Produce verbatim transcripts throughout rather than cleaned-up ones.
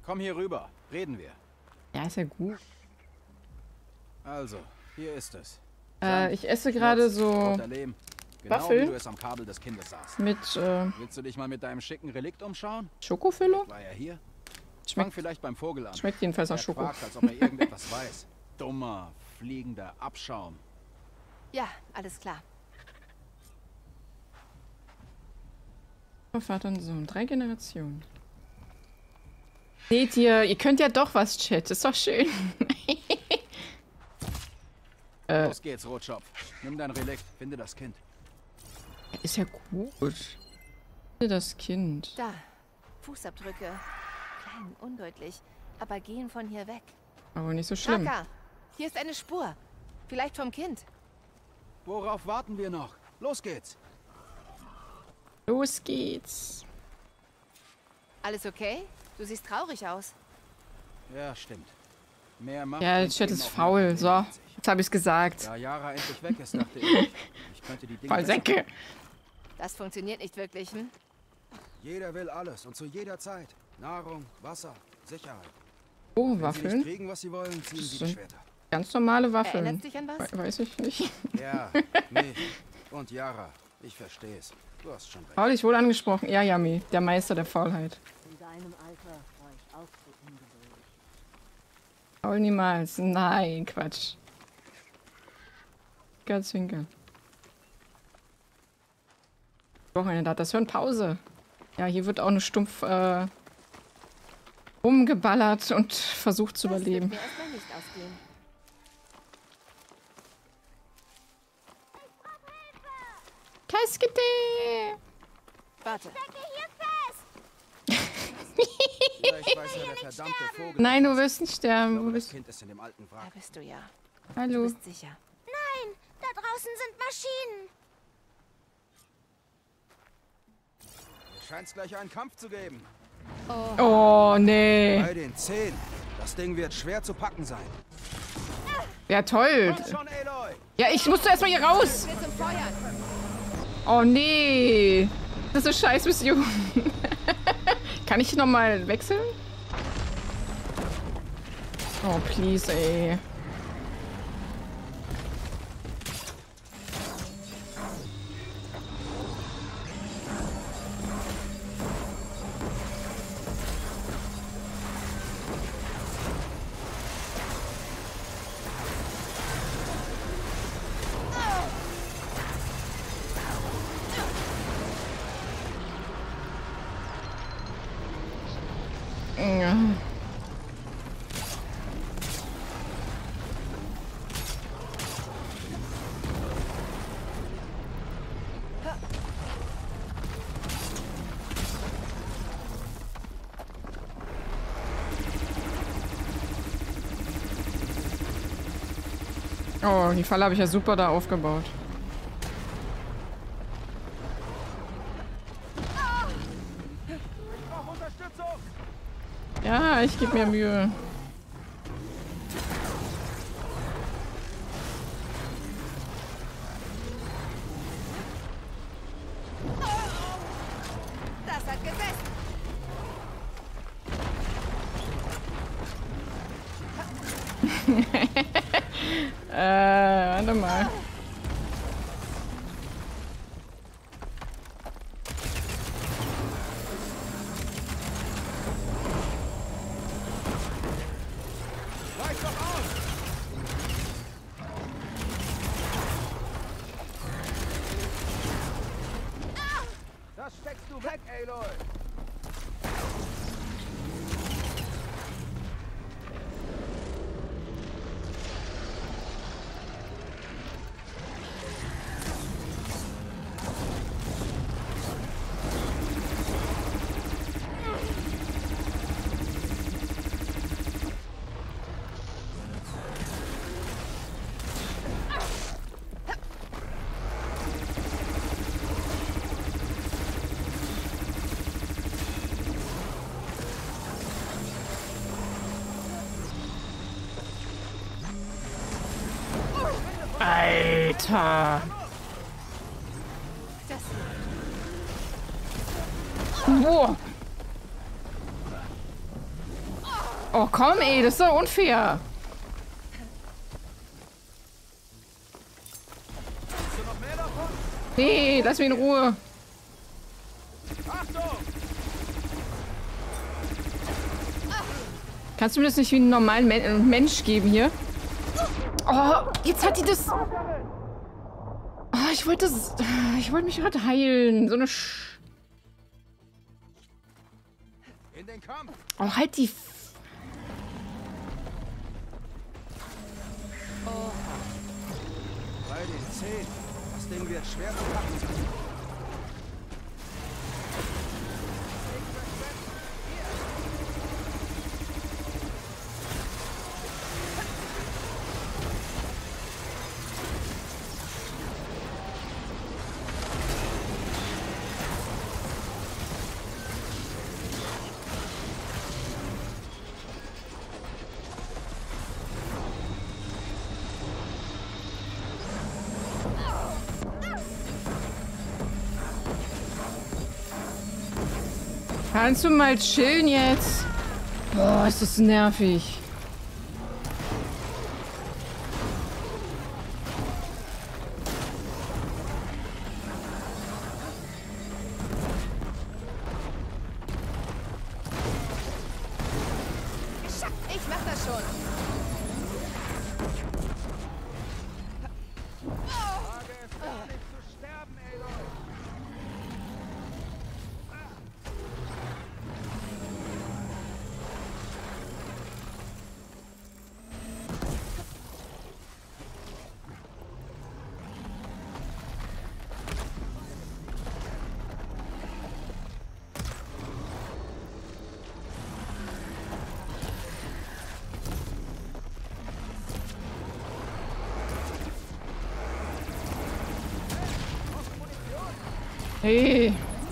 Komm hier rüber. Reden wir. Ja, ist ja gut. Also, hier ist es. Äh, ich esse gerade so Lehm, genau Waffel wie du es am Kabel des Kindes sahst. mit äh, Willst du dich mal mit deinem schicken Relikt umschauen? Schokofüllung. War er hier? Fang Schmeckt, vielleicht beim Vogel an. schmeckt jedenfalls nach Er Schoko. quakt, als ob er irgendetwas weiß. Dummer, fliegender Abschaum. Ja, alles klar. Vater und Sohn, drei Generationen. Seht ihr, ihr könnt ja doch was, Chat. Ist doch schön. äh, Los geht's, Rotschopf. Nimm dein Relikt, finde das Kind. ist ja gut. Finde das Kind. Da. Fußabdrücke. Klein, undeutlich. Aber gehen von hier weg. Aber nicht so schlimm. Kaka, hier ist eine Spur. Vielleicht vom Kind. Worauf warten wir noch? Los geht's. Los geht's. Alles okay? Du siehst traurig aus. Ja, stimmt. Mehr Macht Ja, der und Chat eben ist auch faul. Macht So, entwickelt sich. jetzt habe ich's gesagt. Da Yara endlich weg ist, dachte ich, ich könnte die Dinge Voll besser- Säcke. Das funktioniert nicht wirklich, hm? Jeder will alles und zu jeder Zeit. Nahrung, Wasser, Sicherheit. Oh, Wenn sie nicht Waffeln. kriegen, was sie wollen, ziehen sie die sind- Schwerter. Ganz normale Waffeln. Erinnert dich an was? We weiß ich nicht. Ja, mich und Yara. Ich verstehe es. Du hast schon recht. Paul, ich wohl angesprochen. Ja, Yami, der Meister der Faulheit. In deinem Alter war ich auch so ungeduldig. Paul niemals. Nein, Quatsch. Ganz winkel. Wochenende da hat das Hören Pause. Ja, hier wird auch eine stumpf äh, rumgeballert und versucht zu Das wird überleben. mir erstmal nicht ausgehen. Kaskete! Warte. Vielleicht weiß ja der verdammte Vogel. Nein, du wirst nicht Ich sterben. glaube, Du das bist... Kind ist in dem alten Da Wrack. bist du ja. Du Hallo. bist sicher. Nein, da draußen sind Maschinen. Es scheint gleich einen Kampf zu geben. Oh, nee. Bei den zehn. Das Ding wird schwer zu packen sein. Ja, toll. Komm schon, Aloy! Ja, ich musste erstmal hier raus. Wir zum Feuern. Oh, nee. Das ist eine scheiß Mission. Kann ich nochmal wechseln? Oh, please, ey. Ja. Oh, die Falle habe ich ja super da aufgebaut. Ich brauche Unterstützung! Ja, ich gebe mir Mühe. Das hat gesessen. Äh, warte mal. Weich doch aus! Das steckst du weg, Aloy! Alter. Das Boah. Oh, komm, ey, das ist doch unfair. Nee, lass mich in Ruhe. Kannst du mir das nicht wie einen normalen Men Mensch geben hier? Oh, jetzt hat die das... Oh, ich wollte das... Ich wollte mich gerade heilen. So eine Sch... In den Kampf! Oh, halt die... Bei den zehn. Das Ding wird schwer zu packen sein. Kannst du mal chillen jetzt? Boah, ist das nervig. Ich mach das schon. Hey.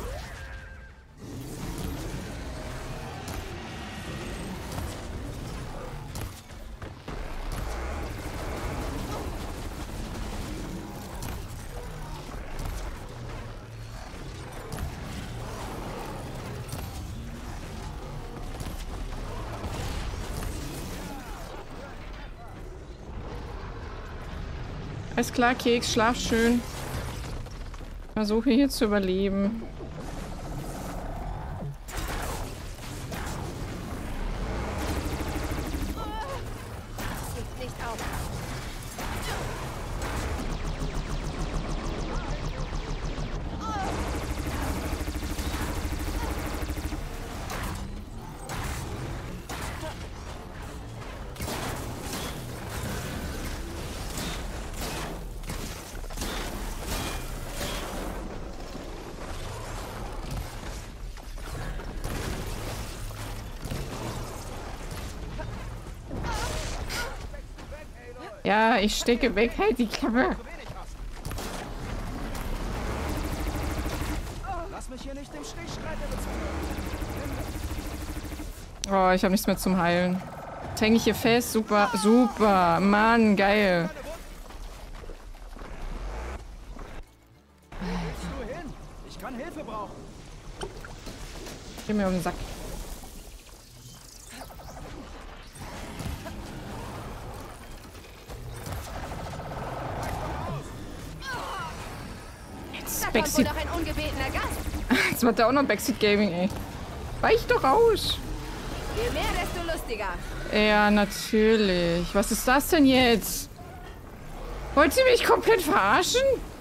Alles klar, Keks, schlaf schön. Versuche hier zu überleben. Sieht nicht auf. Ja, ich stecke weg. Halt die Klappe. Lass mich hier nicht im Stich streiten. Oh, ich habe nichts mehr zum Heilen. Jetzt hänge ich hier fest. Super, super. Mann, geil. Ich kann Hilfe brauchen. Geh mir um den Sack. Da kommt wohl noch ein ungebetener Gast. Jetzt macht er auch noch Backseat Gaming, ey. Weich doch aus. Je mehr, desto lustiger. Ja, natürlich. Was ist das denn jetzt? Wollt ihr mich komplett verarschen?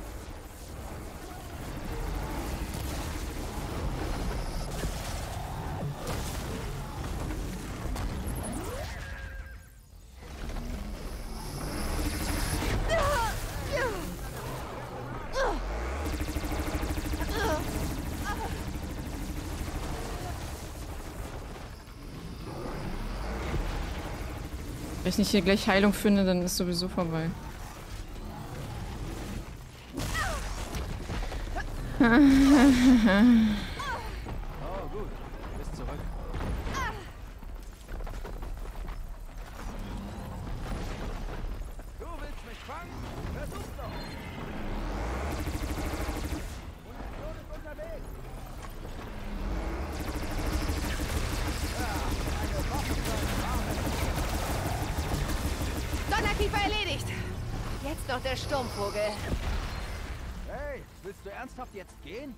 Wenn ich nicht hier gleich Heilung finde, dann ist sowieso vorbei. Oh, gut. Du bist zurück. Du willst mich fangen? Versuch's doch. Munition ist unterwegs. Ja, eine Waffe für einen Arsch. ist noch der Sturmvogel. Hey, willst du ernsthaft jetzt gehen?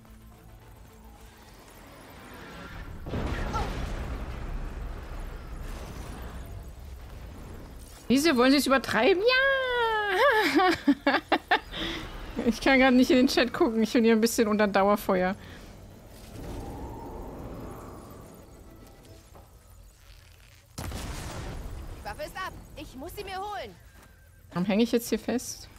Diese wollen sie es übertreiben? Ja! Ich kann gerade nicht in den Chat gucken. Ich bin hier ein bisschen unter Dauerfeuer. Die Waffe ist ab. Ich muss sie mir holen. Warum hänge ich jetzt hier fest?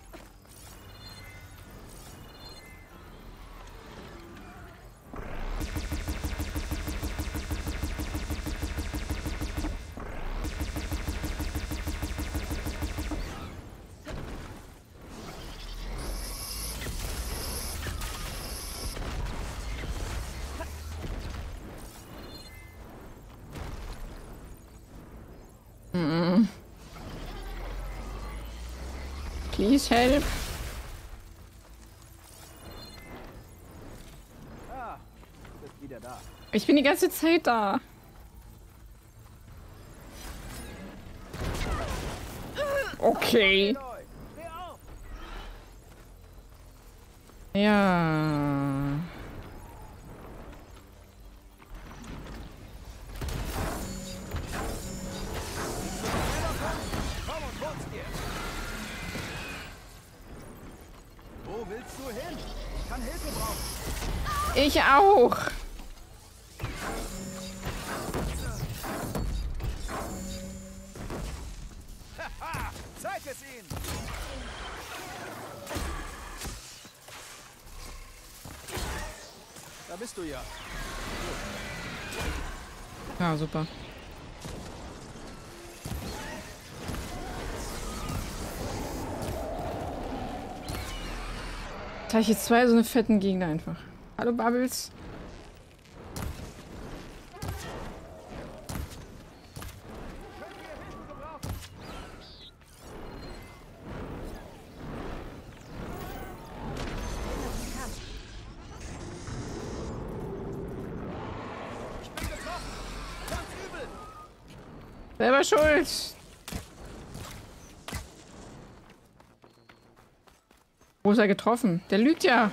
Please help. Ah, du bist wieder da. Ich bin die ganze Zeit da. Okay. Ja. Wo willst du hin? Ich kann Hilfe brauchen. Ich auch. Haha, zeig es ihnen. Da bist du ja. Ja, super. Jetzt habe ich jetzt zwei so eine fetten Gegner einfach. Hallo Bubbles. Selber schuld. Wo ist er getroffen? Der lügt ja.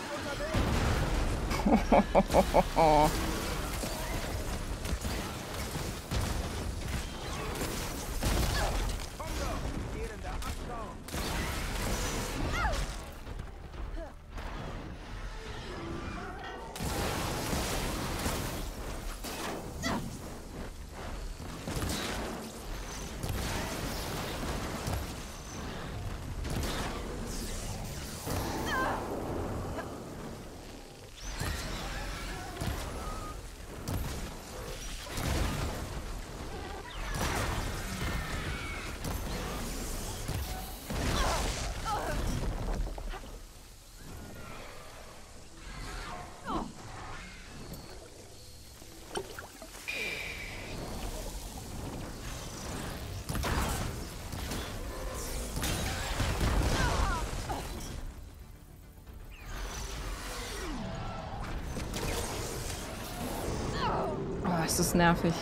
Oh, ist das nervig.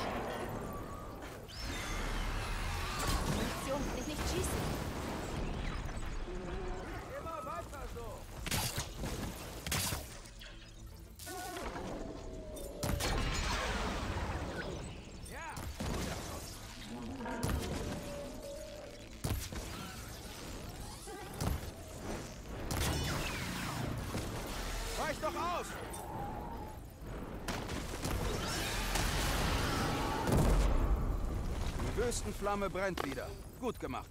Munition kann ich nicht schießen. Immer weiter so. Ja. Weich doch aus. Die Wüstenflamme brennt wieder. Gut gemacht.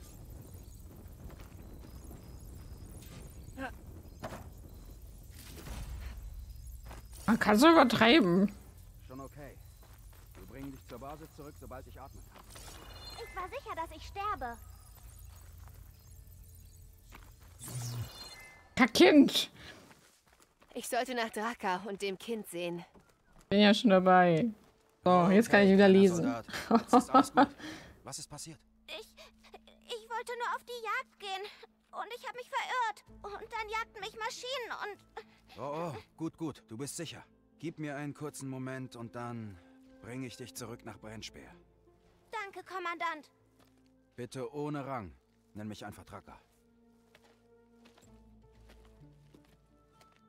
Man kann so übertreiben. Schon okay. Wir bringen dich zur Basis zurück, sobald ich atmen kann. Ich war sicher, dass ich sterbe. Kackkind. Ich sollte nach Draka und dem Kind sehen. Bin ja schon dabei. So, jetzt kann ich wieder kleiner lesen. Soldat. Jetzt ist alles gut. Was ist passiert? Ich, ich wollte nur auf die Jagd gehen. Und ich habe mich verirrt. Und dann jagten mich Maschinen und... Oh, oh, gut, gut. Du bist sicher. Gib mir einen kurzen Moment und dann bringe ich dich zurück nach Brennspeer. Danke, Kommandant. Bitte ohne Rang. Nenn mich einfach Draka.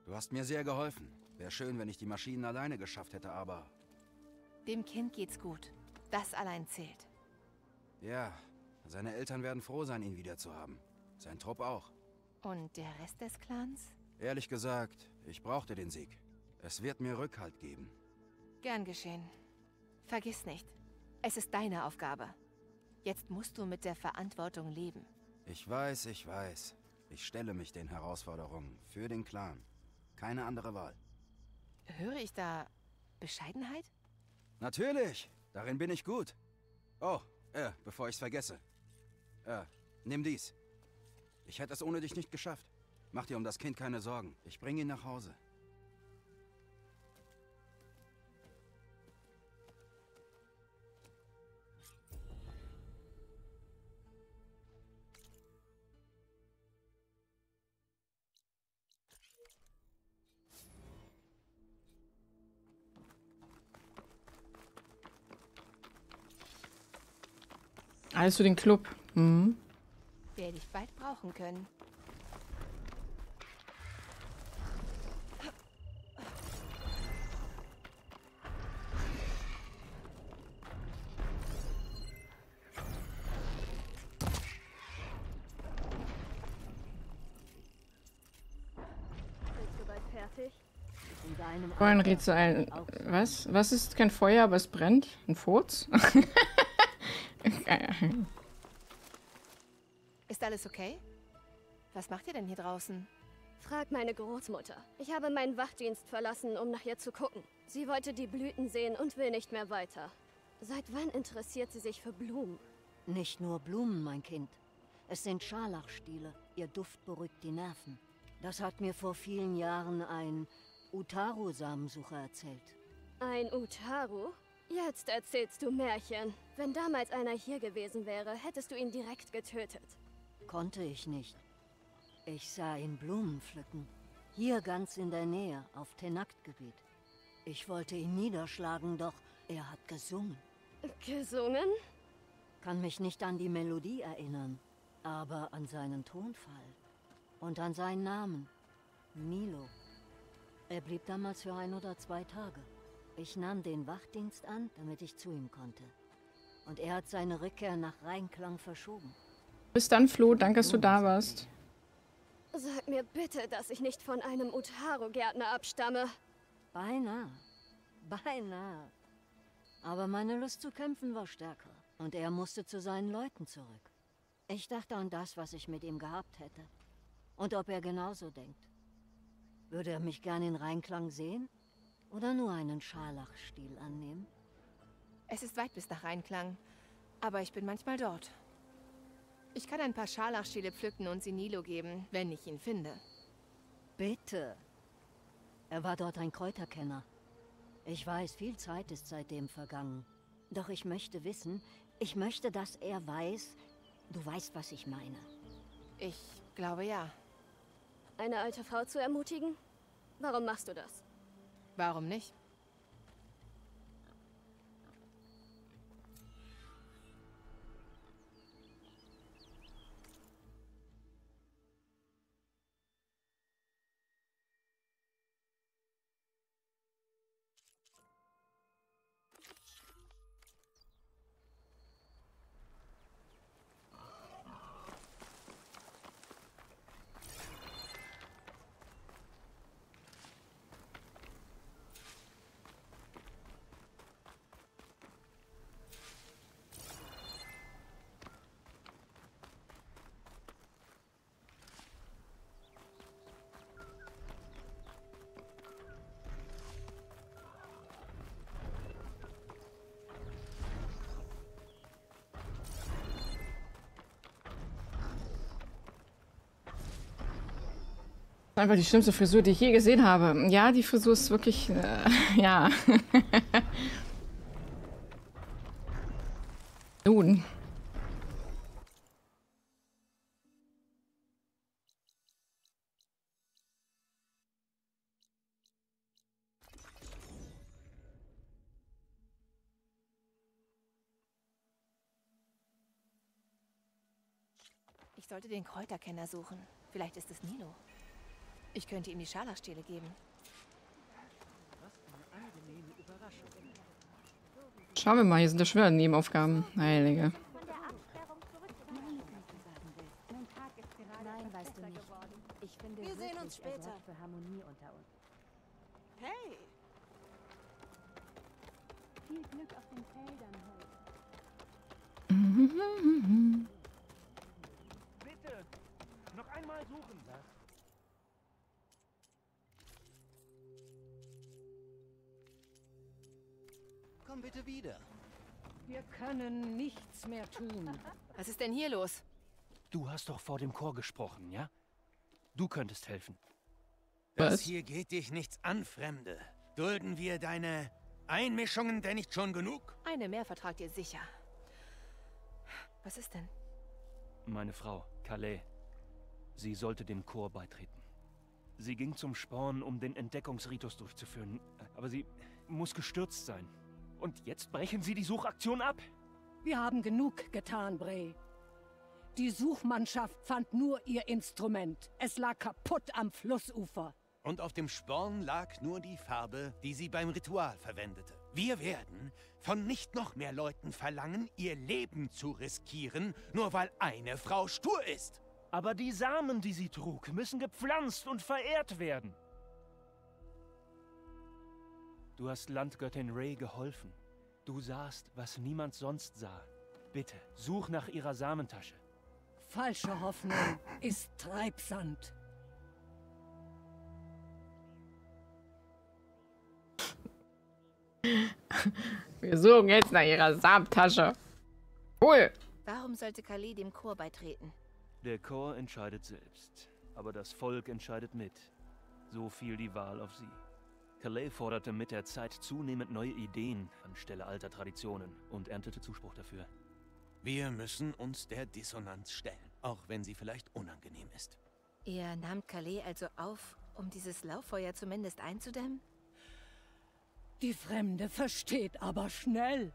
Du hast mir sehr geholfen. Wäre schön, wenn ich die Maschinen alleine geschafft hätte, aber... Dem Kind geht's gut. Das allein zählt. Ja, seine Eltern werden froh sein, ihn wiederzuhaben. Sein Trupp auch. Und der Rest des Clans? Ehrlich gesagt, ich brauchte den Sieg. Es wird mir Rückhalt geben. Gern geschehen. Vergiss nicht, es ist deine Aufgabe. Jetzt musst du mit der Verantwortung leben. Ich weiß, ich weiß. Ich stelle mich den Herausforderungen für den Clan. Keine andere Wahl. Höre ich da Bescheidenheit? Natürlich, darin bin ich gut. Oh, äh, bevor ich's vergesse. Äh, nimm dies. Ich hätte es ohne dich nicht geschafft. Mach dir um das Kind keine Sorgen. Ich bringe ihn nach Hause. Alles für den Club. Mhm. Werde ich bald brauchen können. Bist du bald fertig? In deinem Vorhin Alter riet so ein... auch so. Was? Was ist kein Feuer, aber es brennt? Ein Furz? Ist alles okay? Was macht ihr denn hier draußen? Frag meine Großmutter. Ich habe meinen Wachdienst verlassen, um nach ihr zu gucken. Sie wollte die Blüten sehen und will nicht mehr weiter. Seit wann interessiert sie sich für Blumen? Nicht nur Blumen, mein Kind. Es sind Scharlachstiele. Ihr Duft beruhigt die Nerven. Das hat mir vor vielen Jahren ein Utaru-Samensucher erzählt. Ein Utaru? Jetzt erzählst du Märchen. Wenn damals einer hier gewesen wäre, hättest du ihn direkt getötet. Konnte ich nicht. Ich sah ihn Blumen pflücken. Hier ganz in der Nähe, auf Tenakt-Gebiet. Ich wollte ihn niederschlagen, doch er hat gesungen. Gesungen? Kann mich nicht an die Melodie erinnern, aber an seinen Tonfall. Und an seinen Namen. Nilo. Er blieb damals für ein oder zwei Tage. Ich nahm den Wachdienst an, damit ich zu ihm konnte. Und er hat seine Rückkehr nach Reinklang verschoben. Bis dann, Flo. Danke, dass du da warst. Sag mir bitte, dass ich nicht von einem Utaru-Gärtner abstamme. Beinahe. Beinahe. Aber meine Lust zu kämpfen war stärker. Und er musste zu seinen Leuten zurück. Ich dachte an das, was ich mit ihm gehabt hätte. Und ob er genauso denkt. Würde er mich gern in Reinklang sehen? Oder nur einen Scharlachstiel annehmen? Es ist weit bis nach Reinklang, aber ich bin manchmal dort. Ich kann ein paar Scharlachstiele pflücken und sie Nilo geben, wenn ich ihn finde. Bitte. Er war dort ein Kräuterkenner. Ich weiß, viel Zeit ist seitdem vergangen. Doch ich möchte wissen, ich möchte, dass er weiß, du weißt, was ich meine. Ich glaube ja. Eine alte Frau zu ermutigen? Warum machst du das? Warum nicht? Einfach die schlimmste Frisur, die ich je gesehen habe. Ja, die Frisur ist wirklich, äh, ja. Nun. Ich sollte den Kräuterkenner suchen. Vielleicht ist es Nilo. Ich könnte ihm die Scharlachstiele geben. Schauen wir mal, hier sind ja schon wieder Nebenaufgaben. Heilige. Nein, weißt du nicht. Ich finde, wir sehen uns später. Für Harmonie unter uns. Hey! Viel Glück auf den Feldern heute. Bitte! Noch einmal suchen! Komm bitte wieder. Wir können nichts mehr tun. Was ist denn hier los? Du hast doch vor dem Chor gesprochen, ja? Du könntest helfen. Das Was? hier geht dich nichts an, Fremde. Dulden wir deine Einmischungen denn nicht schon genug? Eine mehr vertragt ihr sicher. Was ist denn? Meine Frau, Calais. Sie sollte dem Chor beitreten. Sie ging zum Sporn, um den Entdeckungsritus durchzuführen. Aber sie muss gestürzt sein. Und jetzt brechen sie die Suchaktion ab? Wir haben genug getan, Bray. Die Suchmannschaft fand nur ihr Instrument. Es lag kaputt am Flussufer. Und auf dem Sporn lag nur die Farbe, die sie beim Ritual verwendete. Wir werden von nicht noch mehr Leuten verlangen, ihr Leben zu riskieren, nur weil eine Frau stur ist. Aber die Samen, die sie trug, müssen gepflanzt und verehrt werden. Du hast Landgöttin Ray geholfen. Du sahst, was niemand sonst sah. Bitte, such nach ihrer Samentasche. Falsche Hoffnung ist Treibsand. Wir suchen jetzt nach ihrer Samentasche. Cool. Warum sollte Calais dem Chor beitreten? Der Chor entscheidet selbst, aber das Volk entscheidet mit. So fiel die Wahl auf sie. Calais forderte mit der Zeit zunehmend neue Ideen anstelle alter Traditionen und erntete Zuspruch dafür. Wir müssen uns der Dissonanz stellen, auch wenn sie vielleicht unangenehm ist. Ihr nahmt Calais also auf, um dieses Lauffeuer zumindest einzudämmen? Die Fremde versteht aber schnell.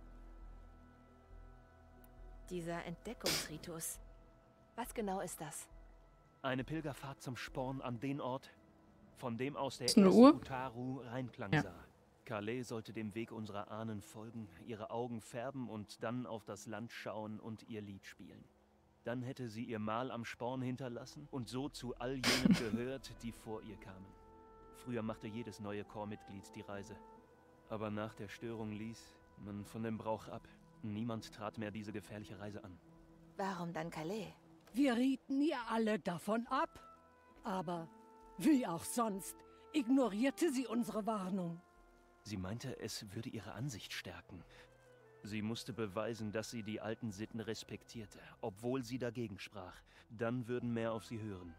Dieser Entdeckungsritus. Was genau ist das? Eine Pilgerfahrt zum Sporn an den Ort, von dem aus der Ist eine erste Uhr? Utaru Reinklang Ja. sah. Calais sollte dem Weg unserer Ahnen folgen, ihre Augen färben und dann auf das Land schauen und ihr Lied spielen. Dann hätte sie ihr Mal am Sporn hinterlassen und so zu all jenen gehört, die vor ihr kamen. Früher machte jedes neue Chormitglied die Reise. Aber nach der Störung ließ man von dem Brauch ab. Niemand trat mehr diese gefährliche Reise an. Warum dann Calais? Wir rieten ihr alle davon ab. Aber, wie auch sonst, ignorierte sie unsere Warnung. Sie meinte, es würde ihre Ansicht stärken. Sie musste beweisen, dass sie die alten Sitten respektierte, obwohl sie dagegen sprach. Dann würden mehr auf sie hören.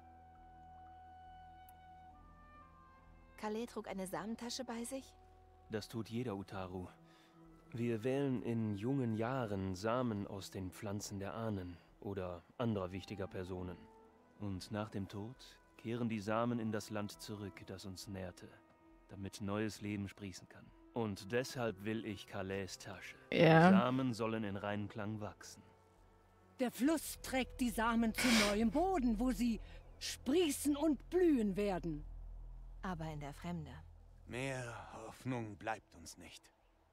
Calais trug eine Samentasche bei sich? Das tut jeder Utaru. Wir wählen in jungen Jahren Samen aus den Pflanzen der Ahnen oder anderer wichtiger Personen. Und nach dem Tod kehren die Samen in das Land zurück, das uns nährte, damit neues Leben sprießen kann. Und deshalb will ich Calais' Tasche. Ja. Die Samen sollen in Reinklang wachsen. Der Fluss trägt die Samen zu neuem Boden, wo sie sprießen und blühen werden. Aber in der Fremde. Mehr Hoffnung bleibt uns nicht.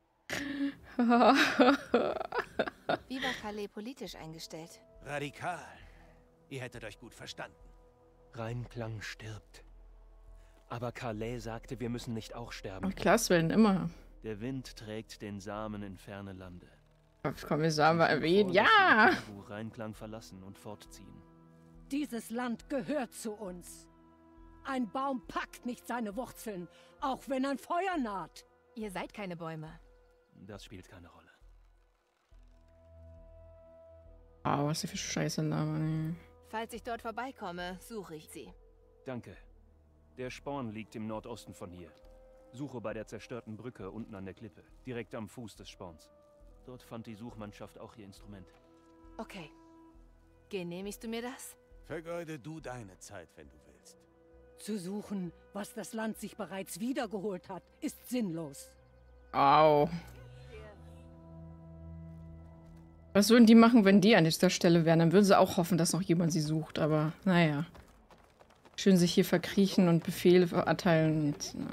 Wie war Calais politisch eingestellt? Radikal. Ihr hättet euch gut verstanden. Reinklang stirbt. Aber Calais sagte, wir müssen nicht auch sterben. Klasswellen immer. Der Wind trägt den Samen in ferne Lande. Kommissar mal Sie schlug erwähnt. vor, Ja! dass sie Utaru Reinklang verlassen und fortziehen. Dieses Land gehört zu uns. Ein Baum packt nicht seine Wurzeln, auch wenn ein Feuer naht. Ihr seid keine Bäume. Das spielt keine Rolle. Oh, was ist für Scheiße Name. Falls ich dort vorbeikomme, suche ich sie. Danke. Der Sporn liegt im Nordosten von hier. Suche bei der zerstörten Brücke unten an der Klippe, direkt am Fuß des Sporns. Dort fand die Suchmannschaft auch ihr Instrument. Okay. Genehmigst du mir das? Vergeude du deine Zeit, wenn du willst. Zu suchen, was das Land sich bereits wiedergeholt hat, ist sinnlos. Au. Was würden die machen, wenn die an dieser Stelle wären? Dann würden sie auch hoffen, dass noch jemand sie sucht, aber naja. Schön sich hier verkriechen und Befehle erteilen. Und, na.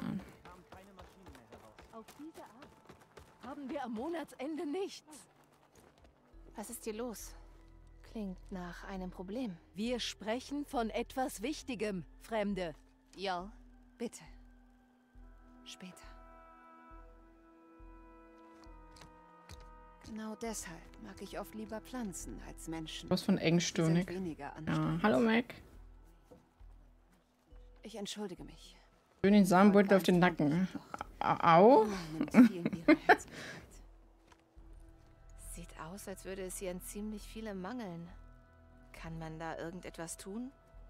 Auf diese Art haben wir am Monatsende nichts. Was ist hier los? Klingt nach einem Problem. Wir sprechen von etwas Wichtigem, Fremde. Ja, bitte. Später. Genau deshalb mag ich oft lieber Pflanzen als Menschen. Was von engstirnig. Ja. Hallo, Mac. Ich entschuldige mich. Schön den Samenbeutel auf den Nacken. Au. Sieht aus, als würde es hier an ziemlich viele mangeln. Kann man da irgendetwas tun?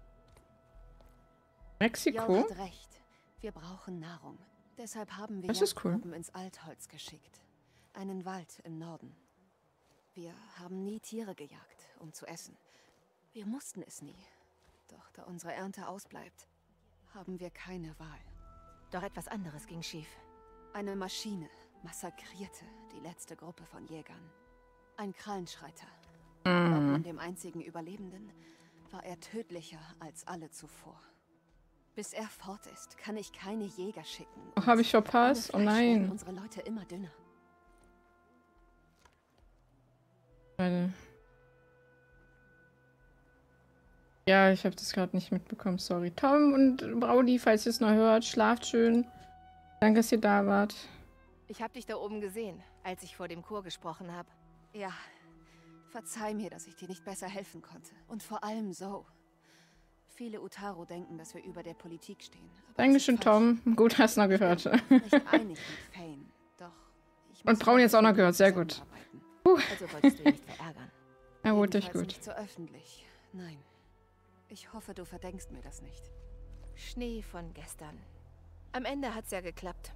Mexiko? Ja, hat recht. Wir brauchen Nahrung. Deshalb haben wir das ist cool. Jagdgruppen ins Altholz geschickt. Einen Wald im Norden. Wir haben nie Tiere gejagt, um zu essen. Wir mussten es nie. Doch da unsere Ernte ausbleibt, haben wir keine Wahl. Doch etwas anderes ging schief. Eine Maschine massakrierte die letzte Gruppe von Jägern. Ein Krallenschreiter. Mm. Glaubt man dem einzigen Überlebenden, war er tödlicher als alle zuvor. Bis er fort ist, kann ich keine Jäger schicken. Oh, habe ich verpasst? Oh nein. Unsere Leute immer dünner. Meine. Ja, ich habe das gerade nicht mitbekommen, sorry. Tom und Braudi, falls ihr es noch hört, schlaft schön. Danke, dass ihr da wart. Ich habe dich da oben gesehen, als ich vor dem Chor gesprochen habe. Ja, verzeih mir, dass ich dir nicht besser helfen konnte. Und vor allem so. Viele Utaro denken, dass wir über der Politik stehen. Dankeschön, Tom. Gut, hast du noch gehört. Nicht einig mit Fane, doch ich und Braun jetzt auch noch gehört, sehr gut. Puh. Also wolltest du ihn nicht verärgern. Ja, gut, echt gut. Nicht so öffentlich. Nein. Ich hoffe, du verdenkst mir das nicht. Schnee von gestern. Am Ende hat's ja geklappt.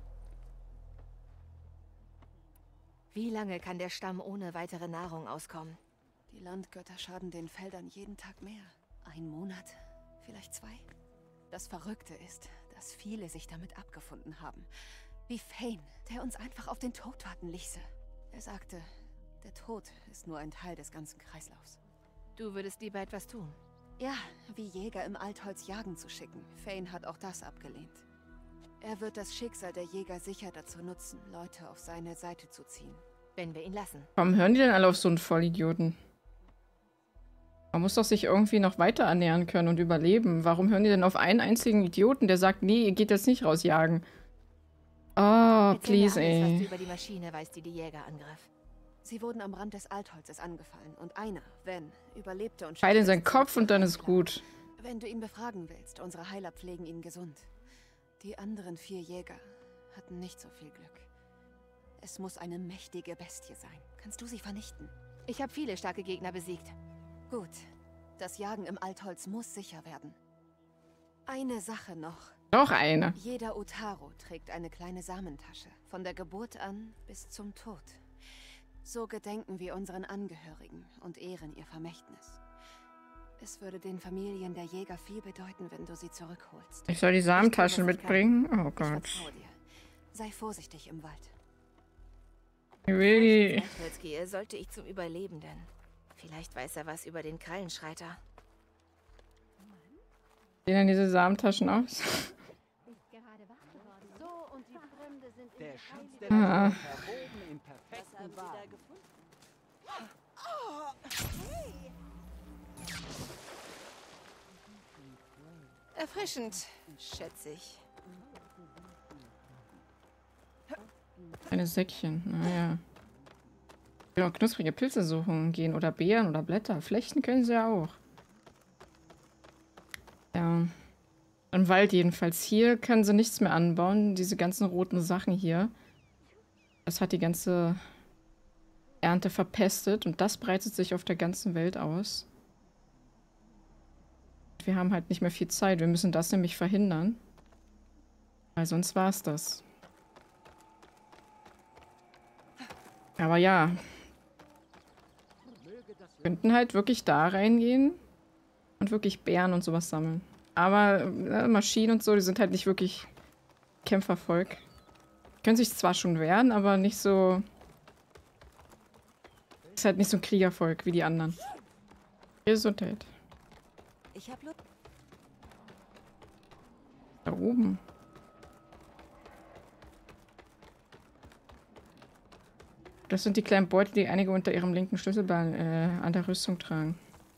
Wie lange kann der Stamm ohne weitere Nahrung auskommen? Die Landgötter schaden den Feldern jeden Tag mehr. Ein Monat, vielleicht zwei. Das Verrückte ist, dass viele sich damit abgefunden haben. Wie Fane, der uns einfach auf den Tod warten ließe. Er sagte, der Tod ist nur ein Teil des ganzen Kreislaufs. Du würdest lieber etwas tun? Ja, wie Jäger im Altholz jagen zu schicken. Fane hat auch das abgelehnt. Er wird das Schicksal der Jäger sicher dazu nutzen, Leute auf seine Seite zu ziehen. Wenn wir ihn lassen. Warum hören die denn alle auf so einen Vollidioten? Man muss doch sich irgendwie noch weiter ernähren können und überleben. Warum hören die denn auf einen einzigen Idioten, der sagt, nee, ihr geht jetzt nicht rausjagen? Oh, please, ey. Was du über die Maschine weißt, die die Jäger angriff. Sie wurden am Rand des Altholzes angefallen und einer, Ben, überlebte und... Heil in seinen Kopf und dann ist gut. Wenn du ihn befragen willst, unsere Heiler pflegen ihn gesund. Die anderen vier Jäger hatten nicht so viel Glück. Es muss eine mächtige Bestie sein. Kannst du sie vernichten? Ich habe viele starke Gegner besiegt. Gut. Das Jagen im Altholz muss sicher werden. Eine Sache noch. Noch eine. Jeder Utaro trägt eine kleine Samentasche. Von der Geburt an bis zum Tod. So gedenken wir unseren Angehörigen und ehren ihr Vermächtnis. Es würde den Familien der Jäger viel bedeuten, wenn du sie zurückholst. Ich soll die Samentaschen mitbringen? Oh Gott. Ich vertraue dir. Sei vorsichtig im Wald. Ich will die... Wenn ich gehe, sollte ich zum Überlebenden. Vielleicht weiß er was über den Krallenschreiter. Sehen denn diese Samentaschen aus? Der Schatz der Ah. verwoben im perfekten Wagen. Erfrischend, schätze ich. Eine Säckchen, naja. Ich will auch knusprige Pilze suchen gehen oder Beeren oder Blätter. Flechten können sie ja auch. Ja. Im Wald jedenfalls. Hier können sie nichts mehr anbauen. Diese ganzen roten Sachen hier. Das hat die ganze Ernte verpestet und das breitet sich auf der ganzen Welt aus. Wir haben halt nicht mehr viel Zeit. Wir müssen das nämlich verhindern. Weil sonst war es das. Aber ja. Wir könnten halt wirklich da reingehen und wirklich Beeren und sowas sammeln. Aber äh, Maschinen und so, die sind halt nicht wirklich Kämpfervolk. Können sich zwar schon wehren, aber nicht so... Ist halt nicht so ein Kriegervolk wie die anderen. Gesundheit. Ich hab Lust. Da oben. Das sind die kleinen Beutel, die einige unter ihrem linken Schlüsselbein äh, an der Rüstung tragen.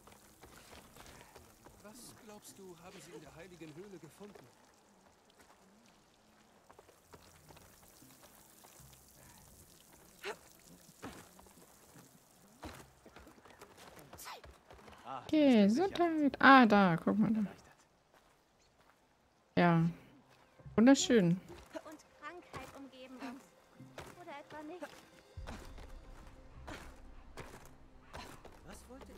Was glaubst du, haben sie in der heiligen Höhle gefunden? Gesundheit. Ah, da, guck mal da. Ja. Wunderschön. Und Krankheit umgeben uns. Oder etwa nicht? Was wollte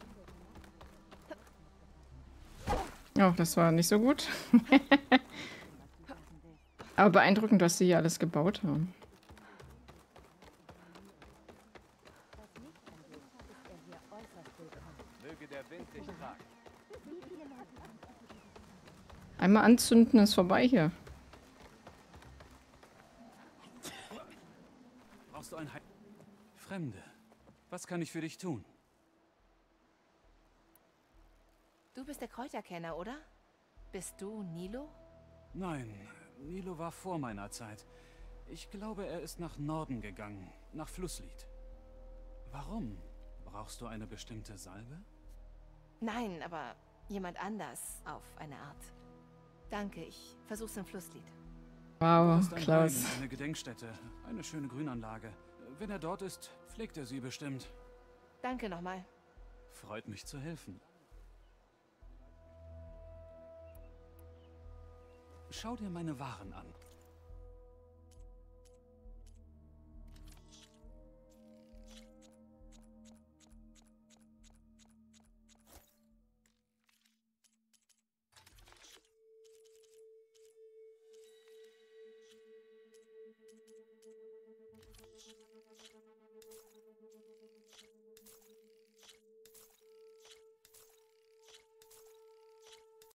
ich? Oh, das war nicht so gut. Aber beeindruckend, was sie hier alles gebaut haben. Möge der Wind dich tragen. Einmal anzünden, ist vorbei hier. Brauchst du ein Heil... Fremde, was kann ich für dich tun? Du bist der Kräuterkenner, oder? Bist du Nilo? Nein, Nilo war vor meiner Zeit. Ich glaube, er ist nach Norden gegangen, nach Flusslied. Warum? Brauchst du eine bestimmte Salbe? Nein, aber jemand anders auf eine Art. Danke, ich versuch's im Flusslied. Wow, Das ist ein Klaus. Hain, eine Gedenkstätte, eine schöne Grünanlage. Wenn er dort ist, pflegt er sie bestimmt. Danke nochmal. Freut mich zu helfen. Schau dir meine Waren an.